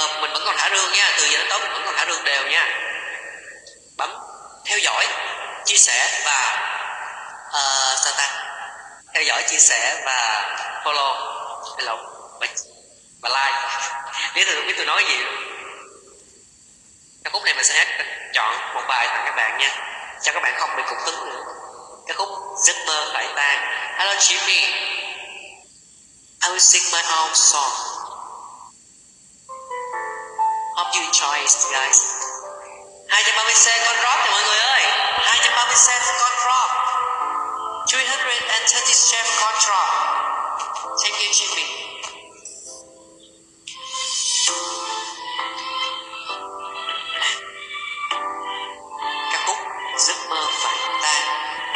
mình vẫn còn thả rương nha, từ giờ đến tối mình vẫn còn thả rương đều nha. Bấm theo dõi, chia sẻ và sao ta? Theo dõi, chia sẻ và follow, hello và like. Biết tôi không biết tôi nói gì luôn. Cái khúc này mình sẽ hát, chọn một bài tặng các bạn nha, cho các bạn không bị cục hứng nữa. Cái khúc giấc mơ phải tan. Hello Jimmy, I will sing my own song. Hope you enjoy it, guys. 230 cent con drop cho mọi người ơi. 230 cent con drop. 330 cent con drop. Thank you Jimmy. Ca khúc giấc mơ phải tan.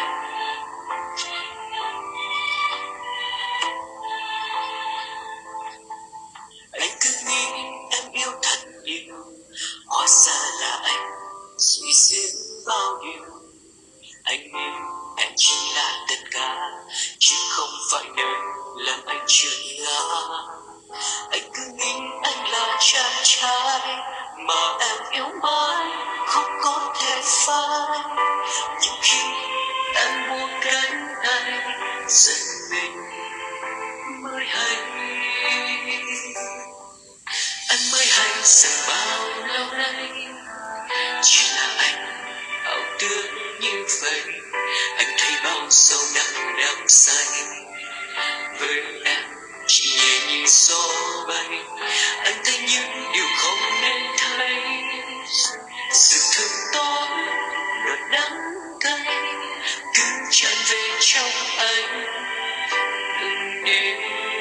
Anh cứ nghĩ em yêu thật nhiều, hóa ra là anh suy diễn bao nhiêu. Anh nghĩ em chỉ là tất cả, chứ không phải nơi làm anh trượt ngã. Anh cứ nghĩ anh là chàng trai mà em yêu mãi, không có thể phai. Nhưng khi em buông cánh tay, dần mình mới hay. Anh mới hay rằng bao lâu nay chỉ là anh ảo tưởng như vậy. Anh thấy bao sâu nặng đắm say, với em chỉ nhẹ như gió bay. Anh thấy những điều không nên thấy, sự thương tối và đắng cay cứ tràn về trong anh. Đừng đi.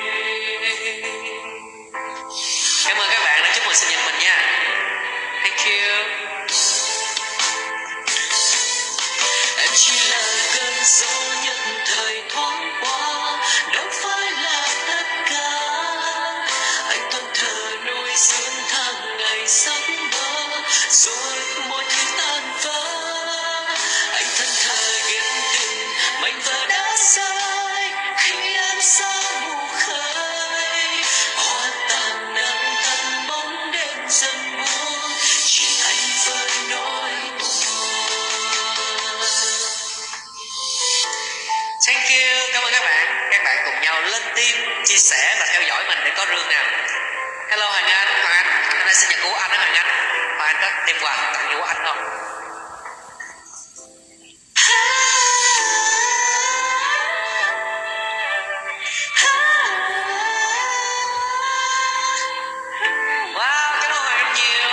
Cảm ơn các bạn đã chúc mừng sinh nhật mình nha. Thank you. Em chỉ là cơn gió nhất thời thoáng qua, đâu phải là tất cả. Anh thẫn thờ nuôi dưỡng tháng ngày giấc mơ, rồi mọi thứ tan vỡ. Anh thẫn thờ ghét tình mảnh vỡ đã rơi khi em xa mù khơi. Hoa tàn nắng tắt bóng đêm dần buông, chỉ anh với nỗi buồn. Thank you, cảm ơn các bạn. Các bạn cùng nhau lên tim, chia sẻ và theo dõi mình để có rương nào. Hello Hoàng Anh hôm nay sinh nhật của anh đó Hoàng Anh. Hoàng Anh có đem quà tặng gì của anh không? Wow, cảm ơn Hoàng Anh nhiều.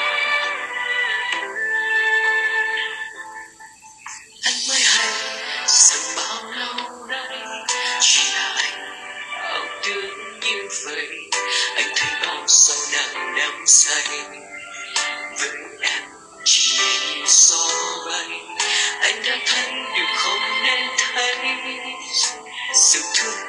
Anh mới hay rằng bao lâu nay chỉ là anh ảo tưởng như vậy. Anh thấy bao sâu nặng đắm say, với em chỉ nhẹ như gió bay. Anh đã thấy điều không nên thấy, sự thương